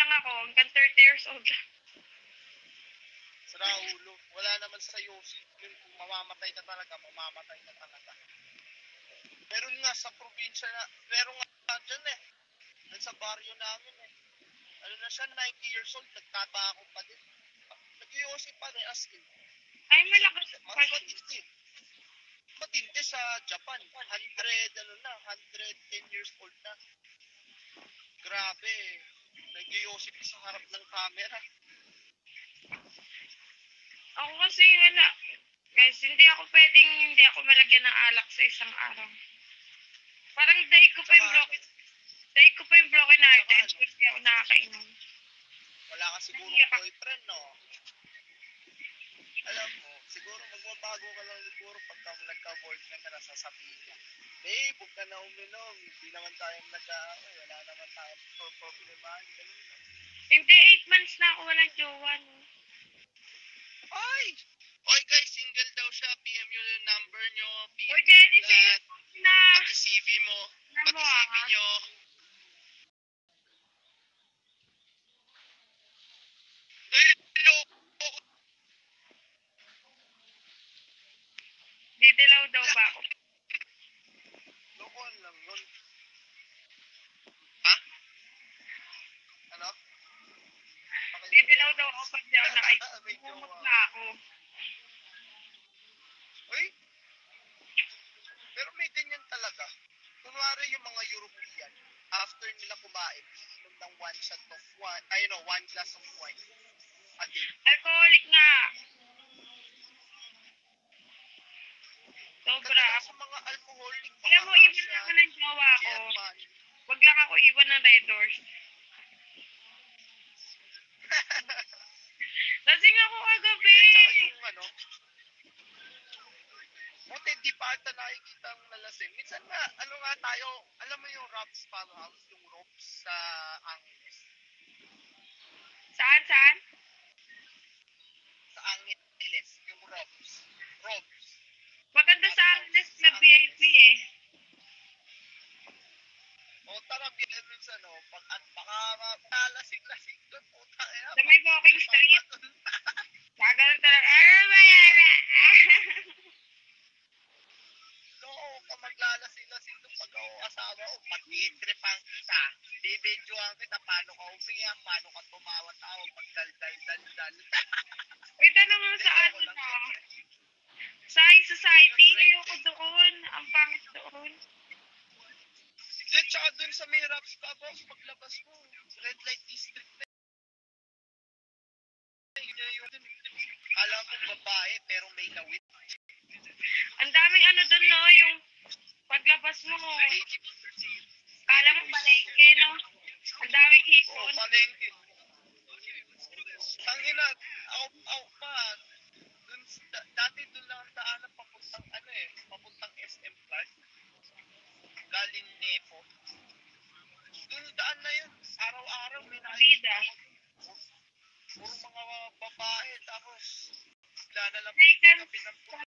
lang ako, hanggang 30 years old lang. Sa ulo, wala naman sa Yossi. Yung mamamatay ka talaga, mamamatay ka talaga. Meron nga sa probinsya na, meron nga dyan eh. Sa baryo namin eh. Ano na siya, 90 years old, nagtatakot pa din. Nag-Yossi pa rin, as in. Ay, malakas pa. Matindi. Matindi sa Japan. 110 years old na. Grabe. Nag-Yossi sa harap ng camera. Ako kasi wala. Guys, hindi ako malagyan ng alak sa isang araw. Parang daig ko pa yung broken hearted. Kasi ako nakakainom. Wala ka siguro boyfriend, no? Alam mo, siguro magbabago ka lang siguro pagka nagka-boyfriend ka na sasabihin mo. Babe, huwag ka na uminom. Hindi naman tayo nag-aaway. Wala naman tayo problemahan. Hindi, 8 months na ako walang jowa, no? Ay! Oy guys, single daw siya. PM nyo yung number nyo. PM Oy, Jennifer, na! pati CV mo. Pati CV nyo. Ay, loko! Didilaw daw ba ako? Lokohan lang yun. Ha? Ano? Didilaw daw ako pag di ako nakainom na ako. Uy? Pero may ganyan talaga. Kunwari yung mga European, after nila kumain, inom ng one glass of wine a day. Alcoholic nga. Sobra. Sa mga alcoholic, Alam mo, iwan lang ako ng jowa ko. Wag lang ako iwan ng Red Doors. Lasing ako kagabi. Yung ano, buti di pa ata nakikita ang nalasing. Minsan nga, ano nga tayo, alam mo yung Rob's Farmhouse, yung ropes sa Angeles. Saan? Sa Angeles, yung ropes. Maganda sa Angeles na VIP eh. O tara, biyan dun sa baka malasing-lasing doon, puta kaya. Sa may walking street. Gagano talaga. Oo, ka maglalasing-lasing doon pag ako asawa ko. Pag i-tripan kita, bibidyoan kita paano ka umiyak, paano ka tumawa-tawa, magdaldal-daldal. Wait, ano nga sa ano na? Sa high society, ayoko doon. Ang pangit doon. Di, tsaka doon sa may Raps ka, boss, paglabas mo, red light district na yun. Kala mo babae, pero may lawit. Ang daming ano doon, no? Yung paglabas mo. Kala mo palengke, no? Ang daming hipon. Oo, palengke. Tangina, ako pa. Dati doon lang ang daanan papuntang SM Plus. Galing Nepo. Doon daan na yun. Araw-araw may Bida. puro mga babae. Tapos, wala na lang Ay, gabi ng